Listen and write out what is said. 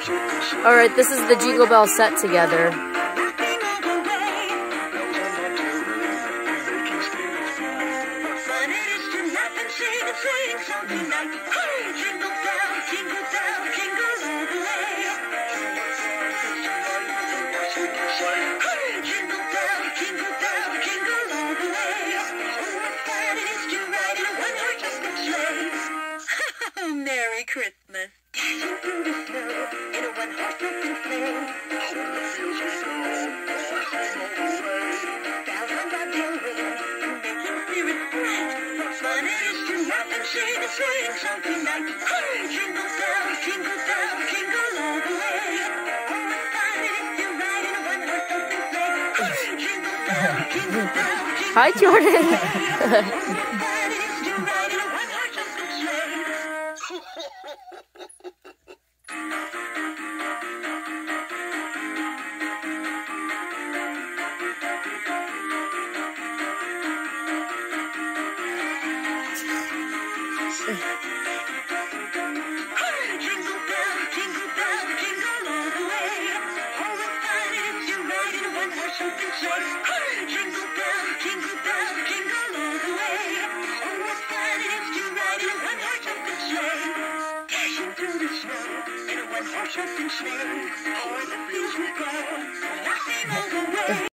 Alright, this is the Jingle Bell set together. Merry Christmas. Dashing through the snow in a one-horse open sleigh. Over the fields we go, dashing all the way. Bells on bobtail ring, making spirits bright. What fun it is to laugh and sing a sleighing song tonight. Hey, jingle bells, jingle all the way. Oh, what fun it is to ride in a one-horse open sleigh. Hey, jingle bells, jingle bells. Hi, Jordan. Over the fields we go, laughing all the way.